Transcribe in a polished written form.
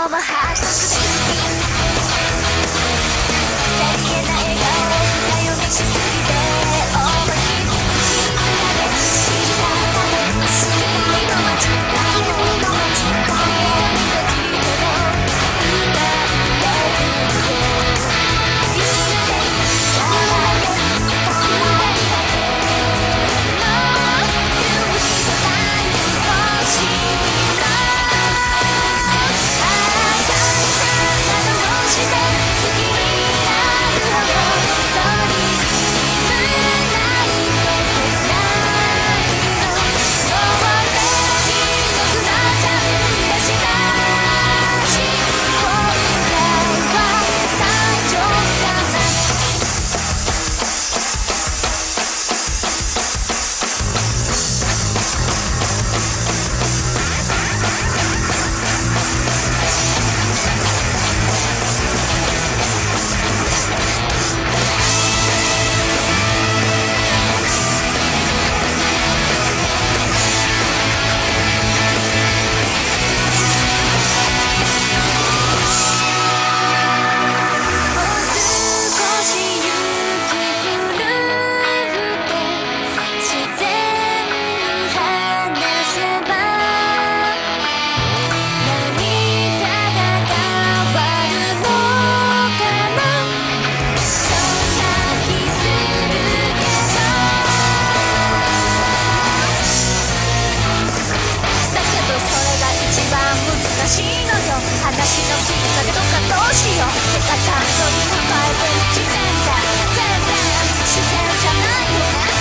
も発覚するさりげな笑顔を深読みしすぎて思い切って静かで静かな世界の街誰も見てきても歌ってくるよ揺れて笑って二人だけのスイートタイム欲しいな話のきっかけとかどうしようってかちゃんと考えてる時点で全然自然じゃないよね